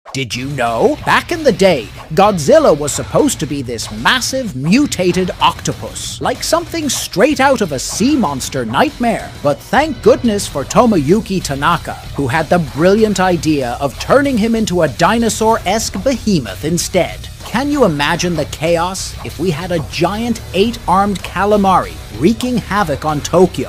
Did you know? Back in the day, Godzilla was supposed to be this massive, mutated octopus, like something straight out of a sea monster nightmare. But thank goodness for Tomoyuki Tanaka, who had the brilliant idea of turning him into a dinosaur-esque behemoth instead. Can you imagine the chaos if we had a giant 8-armed calamari wreaking havoc on Tokyo?